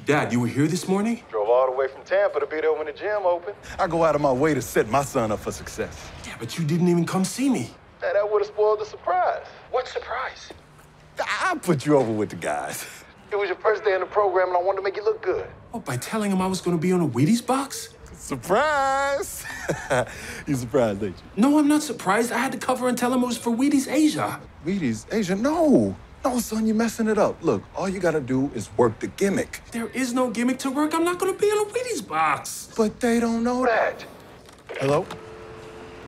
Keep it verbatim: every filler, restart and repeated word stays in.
Dad, you were here this morning? Drove all the way from Tampa to be there when the gym opened. I go out of my way to set my son up for success. Yeah, but you didn't even come see me. Hey, that would have spoiled the surprise. What surprise? I'll put you over with the guys. It was your first day in the program, and I wanted to make you look good. Oh, by telling him I was going to be on a Wheaties box? Surprise! You surprised, ain't you? No, I'm not surprised. I had to cover and tell him it was for Wheaties Asia. Wheaties Asia? No. No, son, you're messing it up. Look, all you gotta do is work the gimmick. There is no gimmick to work. I'm not going to be on a Wheaties box. But they don't know that. Hello?